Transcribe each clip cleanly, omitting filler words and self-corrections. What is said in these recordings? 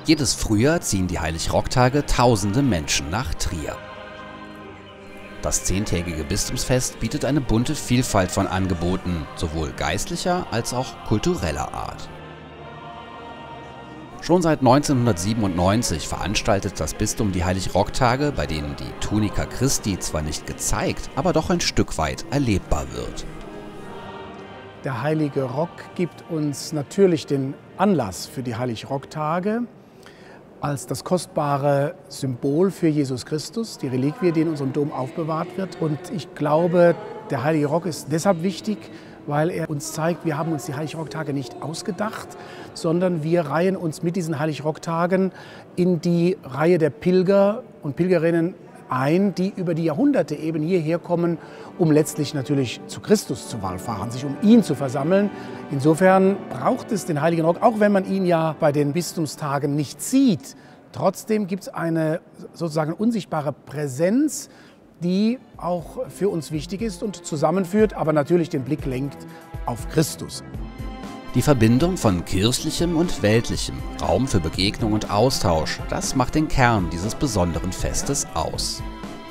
Jedes Frühjahr ziehen die Heilig-Rock-Tage tausende Menschen nach Trier. Das 10-tägige Bistumsfest bietet eine bunte Vielfalt von Angeboten, sowohl geistlicher als auch kultureller Art. Schon seit 1997 veranstaltet das Bistum die Heilig-Rock-Tage, bei denen die Tunica Christi zwar nicht gezeigt, aber doch ein Stück weit erlebbar wird. Der Heilige Rock gibt uns natürlich den Anlass für die Heilig-Rock-Tage als das kostbare Symbol für Jesus Christus, die Reliquie, die in unserem Dom aufbewahrt wird. Und ich glaube, der Heilige Rock ist deshalb wichtig, weil er uns zeigt, wir haben uns die Heilig-Rock-Tage nicht ausgedacht, sondern wir reihen uns mit diesen Heilig-Rock-Tagen in die Reihe der Pilger und Pilgerinnen ein, die über die Jahrhunderte eben hierher kommen, um letztlich natürlich zu Christus zu wallfahren, sich um ihn zu versammeln. Insofern braucht es den Heiligen Rock, auch wenn man ihn ja bei den Bistumstagen nicht sieht. Trotzdem gibt es eine sozusagen unsichtbare Präsenz, die auch für uns wichtig ist und zusammenführt, aber natürlich den Blick lenkt auf Christus. Die Verbindung von Kirchlichem und Weltlichem, Raum für Begegnung und Austausch, das macht den Kern dieses besonderen Festes aus.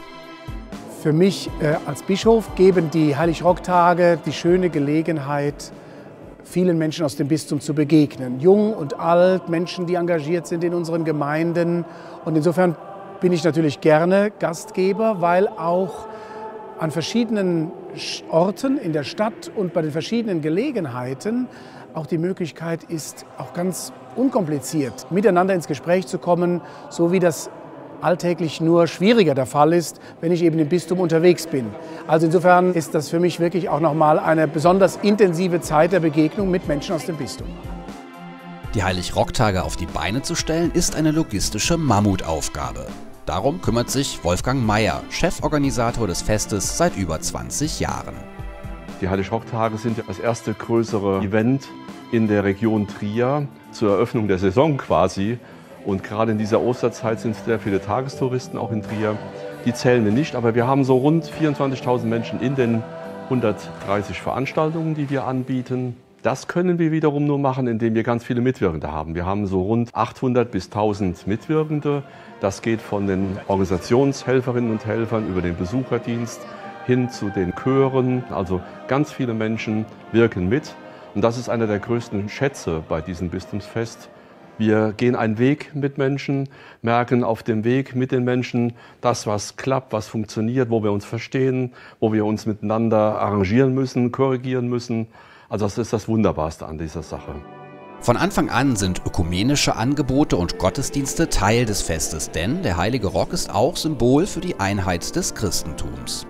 Für mich als Bischof geben die Heilig-Rock-Tage die schöne Gelegenheit, vielen Menschen aus dem Bistum zu begegnen. Jung und alt, Menschen, die engagiert sind in unseren Gemeinden. Und insofern bin ich natürlich gerne Gastgeber, weil auch an verschiedenen Orten in der Stadt und bei den verschiedenen Gelegenheiten auch die Möglichkeit ist, auch ganz unkompliziert miteinander ins Gespräch zu kommen, so wie das alltäglich nur schwieriger der Fall ist, wenn ich eben im Bistum unterwegs bin. Also insofern ist das für mich wirklich auch nochmal eine besonders intensive Zeit der Begegnung mit Menschen aus dem Bistum. Die Heilig-Rock-Tage auf die Beine zu stellen, ist eine logistische Mammutaufgabe. Darum kümmert sich Wolfgang Meyer, Cheforganisator des Festes seit über 20 Jahren. Die Heilig-Rock-Tage sind ja das erste größere Event in der Region Trier zur Eröffnung der Saison quasi. Und gerade in dieser Osterzeit sind sehr viele Tagestouristen auch in Trier. Die zählen wir nicht, aber wir haben so rund 24.000 Menschen in den 130 Veranstaltungen, die wir anbieten. Das können wir wiederum nur machen, indem wir ganz viele Mitwirkende haben. Wir haben so rund 800 bis 1000 Mitwirkende. Das geht von den Organisationshelferinnen und Helfern über den Besucherdienst hin zu den Chören. Also ganz viele Menschen wirken mit. Und das ist einer der größten Schätze bei diesem Bistumsfest. Wir gehen einen Weg mit Menschen, merken auf dem Weg mit den Menschen das, was klappt, was funktioniert, wo wir uns verstehen, wo wir uns miteinander arrangieren müssen, korrigieren müssen. Also das ist das Wunderbarste an dieser Sache. Von Anfang an sind ökumenische Angebote und Gottesdienste Teil des Festes, denn der Heilige Rock ist auch Symbol für die Einheit des Christentums.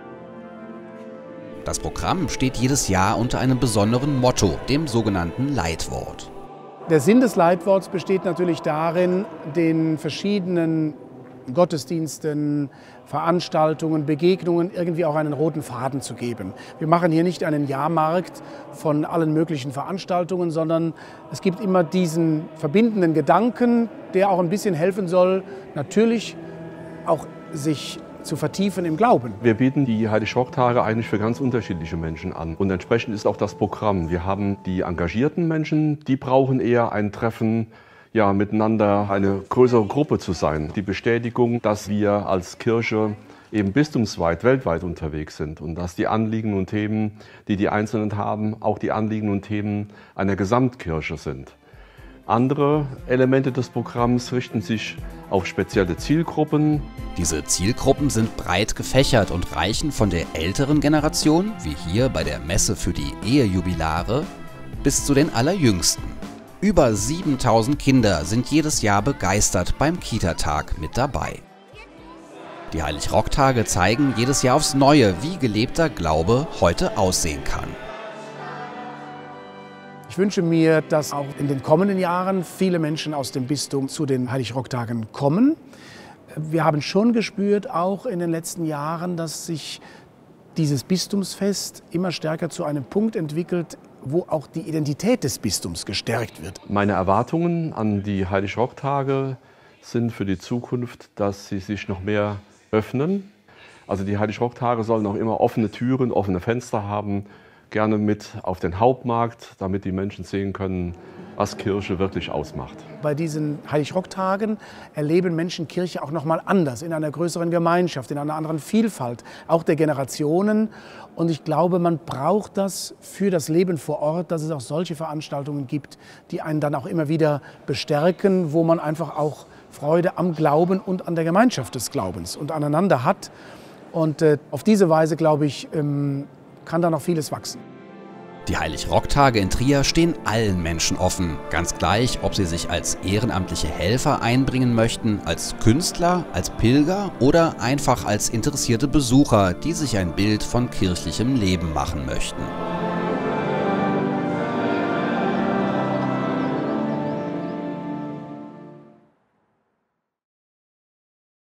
Das Programm steht jedes Jahr unter einem besonderen Motto, dem sogenannten Leitwort. Der Sinn des Leitworts besteht natürlich darin, den verschiedenen Gottesdiensten, Veranstaltungen, Begegnungen irgendwie auch einen roten Faden zu geben. Wir machen hier nicht einen Jahrmarkt von allen möglichen Veranstaltungen, sondern es gibt immer diesen verbindenden Gedanken, der auch ein bisschen helfen soll, natürlich auch sich zu vertiefen im Glauben. Wir bieten die Heilig-Rock-Tage eigentlich für ganz unterschiedliche Menschen an. Und entsprechend ist auch das Programm. Wir haben die engagierten Menschen, die brauchen eher ein Treffen, ja, miteinander eine größere Gruppe zu sein. Die Bestätigung, dass wir als Kirche eben bistumsweit, weltweit unterwegs sind und dass die Anliegen und Themen, die die Einzelnen haben, auch die Anliegen und Themen einer Gesamtkirche sind. Andere Elemente des Programms richten sich auf spezielle Zielgruppen. Diese Zielgruppen sind breit gefächert und reichen von der älteren Generation, wie hier bei der Messe für die Ehejubilare, bis zu den Allerjüngsten. Über 7000 Kinder sind jedes Jahr begeistert beim Kita-Tag mit dabei. Die Heilig-Rock-Tage zeigen jedes Jahr aufs Neue, wie gelebter Glaube heute aussehen kann. Ich wünsche mir, dass auch in den kommenden Jahren viele Menschen aus dem Bistum zu den Heilig-Rock-Tagen kommen. Wir haben schon gespürt, auch in den letzten Jahren, dass sich dieses Bistumsfest immer stärker zu einem Punkt entwickelt, wo auch die Identität des Bistums gestärkt wird. Meine Erwartungen an die Heilig-Rock-Tage sind für die Zukunft, dass sie sich noch mehr öffnen. Also die Heilig-Rock-Tage sollen auch immer offene Türen, offene Fenster haben, gerne mit auf den Hauptmarkt, damit die Menschen sehen können, was Kirche wirklich ausmacht. Bei diesen Heilig-Rock-Tagen erleben Menschen Kirche auch noch mal anders, in einer größeren Gemeinschaft, in einer anderen Vielfalt, auch der Generationen. Und ich glaube, man braucht das für das Leben vor Ort, dass es auch solche Veranstaltungen gibt, die einen dann auch immer wieder bestärken, wo man einfach auch Freude am Glauben und an der Gemeinschaft des Glaubens und aneinander hat. Und auf diese Weise, glaube ich, kann da noch vieles wachsen. Die Heilig-Rock-Tage in Trier stehen allen Menschen offen, ganz gleich, ob sie sich als ehrenamtliche Helfer einbringen möchten, als Künstler, als Pilger oder einfach als interessierte Besucher, die sich ein Bild von kirchlichem Leben machen möchten.